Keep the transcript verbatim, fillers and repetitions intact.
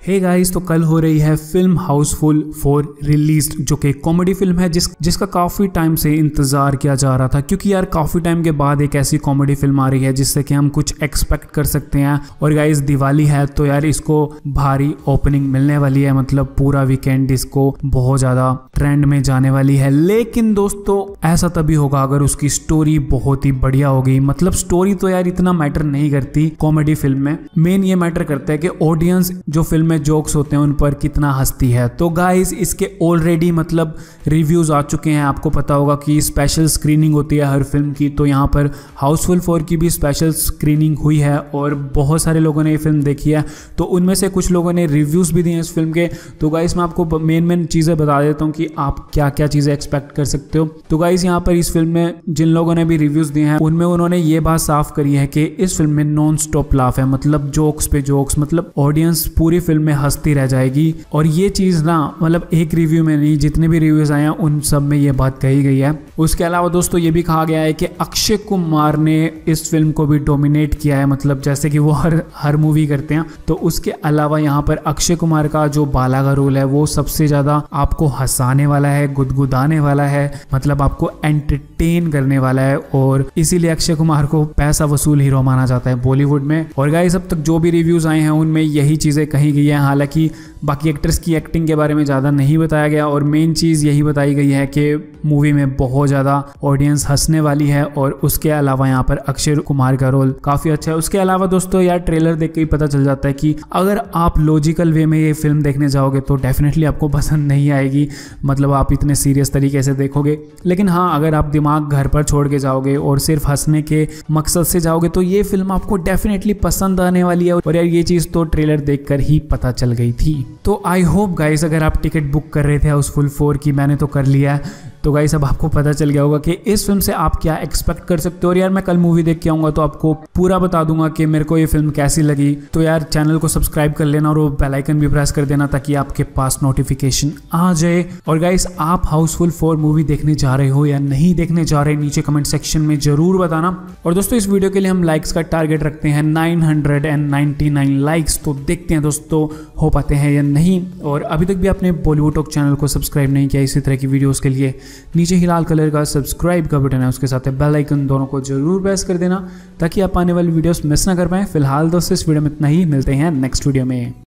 Hey guys, तो कल हो रही है फिल्म हाउसफुल फोर रिलीज, जो कि कॉमेडी फिल्म है जिस जिसका काफी टाइम से इंतजार किया जा रहा था, क्योंकि यार काफी टाइम के बाद एक ऐसी कॉमेडी फिल्म आ रही है जिससे कि हम कुछ एक्सपेक्ट कर सकते हैं। और गाइस दिवाली है तो यार इसको भारी ओपनिंग मिलने वाली है, मतलब पूरा वीकेंड इसको बहुत ज्यादा ट्रेंड में जाने वाली है। लेकिन दोस्तों ऐसा तभी होगा अगर उसकी स्टोरी बहुत ही बढ़िया होगी। मतलब स्टोरी तो यार इतना मैटर नहीं करती कॉमेडी फिल्म में, मेन ये मैटर करता है कि ऑडियंस जो फिल्म में जोक्स होते हैं उन पर कितना हंसती है। तो गाइस इसके ऑलरेडी मतलब रिव्यूज आ चुके हैं। आपको पता होगा कि स्पेशल स्क्रीनिंग होती है हर फिल्म की, तो यहाँ पर हाउसफुल फोर की भी स्पेशल स्क्रीनिंग हुई है और बहुत सारे लोगों ने ये फिल्म देखी है। तो उनमें से कुछ लोगों ने रिव्यूज भी दिए इस फिल्म के। तो गाइस मैं आपको मेन मेन चीजें बता देता हूँ कि आप क्या क्या चीजें एक्सपेक्ट कर सकते हो। तो गाइस यहाँ पर इस फिल्म में जिन लोगों ने भी रिव्यूज दिए हैं उनमें उन्होंने ये बात साफ करी है कि इस फिल्म में नॉन स्टॉप लाफ है, मतलब जोक्स पे जोक्स, मतलब ऑडियंस पूरी फिल्म में हंसती रह जाएगी। और ये चीज ना मतलब एक रिव्यू में नहीं, जितने भी रिव्यूज आए हैं उन सब में ये बात कही गई है। उसके अलावा दोस्तों ये भी कहा गया है कि अक्षय कुमार ने इस फिल्म को भी डोमिनेट किया है, मतलब जैसे कि वो हर हर मूवी करते हैं। तो उसके अलावा यहाँ पर अक्षय कुमार का जो बाला का रोल है वो सबसे ज्यादा आपको हंसाने वाला है, गुदगुदाने वाला है, मतलब आपको एंटरटेन करने वाला है। और इसीलिए अक्षय कुमार को पैसा वसूल हीरो माना जाता है बॉलीवुड में। और गाइस अब तक जो भी रिव्यूज आए हैं उनमें यही चीजें कही गई है। हालांकि बाकी एक्टर्स की एक्टिंग के बारे में ज़्यादा नहीं बताया गया और मेन चीज़ यही बताई गई है कि मूवी में बहुत ज़्यादा ऑडियंस हंसने वाली है। और उसके अलावा यहाँ पर अक्षय कुमार का रोल काफ़ी अच्छा है। उसके अलावा दोस्तों यार ट्रेलर देख के ही पता चल जाता है कि अगर आप लॉजिकल वे में ये फिल्म देखने जाओगे तो डेफिनेटली आपको पसंद नहीं आएगी, मतलब आप इतने सीरियस तरीके से देखोगे। लेकिन हाँ, अगर आप दिमाग घर पर छोड़ के जाओगे और सिर्फ हंसने के मकसद से जाओगे तो ये फिल्म आपको डेफिनेटली पसंद आने वाली है। और यार ये चीज़ तो ट्रेलर देखकर ही पता चल गई थी। तो आई होप गाइस अगर आप टिकट बुक कर रहे थे हाउसफुल फोर की, मैंने तो कर लिया है, तो गाइस अब आपको पता चल गया होगा कि इस फिल्म से आप क्या एक्सपेक्ट कर सकते हो। और यार मैं कल मूवी देख के आऊंगा तो आपको पूरा बता दूंगा कि मेरे को ये फिल्म कैसी लगी। तो यार चैनल को सब्सक्राइब कर लेना और वो बेल आइकन भी प्रेस कर देना ताकि आपके पास नोटिफिकेशन आ जाए। और गाइस आप हाउसफुल फोर मूवी देखने जा रहे हो या नहीं देखने जा रहे, नीचे कमेंट सेक्शन में जरूर बताना। और दोस्तों इस वीडियो के लिए हम लाइक्स का टारगेट रखते हैं nine hundred ninety nine likes, तो देखते हैं दोस्तों हो पाते हैं या नहीं। और अभी तक भी आपने बॉलीवुड टॉक चैनल को सब्सक्राइब नहीं किया इसी तरह की वीडियोस के लिए, नीचे ही लाल कलर का सब्सक्राइब का बटन है, उसके साथ बेल आइकन, दोनों को जरूर प्रेस कर देना ताकि आप आने वाली वीडियोस मिस ना कर पाएं। फिलहाल दोस्तों इस वीडियो में इतना ही, मिलते हैं नेक्स्ट वीडियो में।